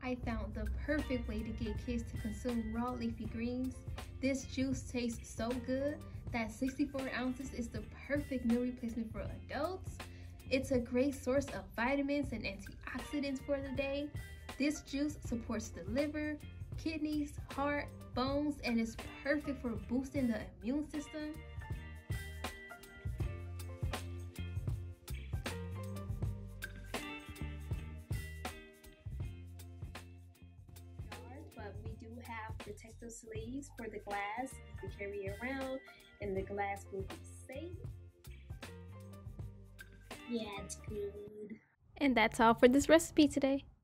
I found the perfect way to get kids to consume raw leafy greens. This juice tastes so good that 64 ounces is the perfect meal replacement for adults. It's a great source of vitamins and antioxidants for the day. This juice supports the liver, kidneys, heart, bones, and is perfect for boosting the immune system. But we do have protective sleeves for the glass. You can carry it around and the glass will be safe. Yeah, it's good. And that's all for this recipe today.